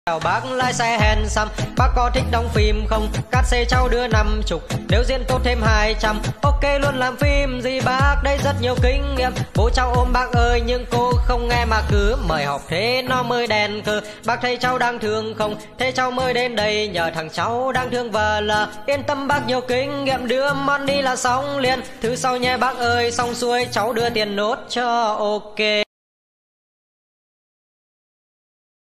Chào bác lái xe handsome, bác có thích đóng phim không? Cát xê cháu đưa 50, nếu diễn tốt thêm 200. Ok luôn làm phim gì bác, đây rất nhiều kinh nghiệm. Bố cháu ôm bác ơi nhưng cô không nghe mà cứ mời học thế nó mới đèn cơ. Bác thấy cháu đang thương không? Thế cháu mới đến đây nhờ thằng cháu đang thương vợ là. Yên tâm bác nhiều kinh nghiệm, đưa món đi là xong liền. Thứ sau nhé bác ơi, xong xuôi cháu đưa tiền nốt cho ok.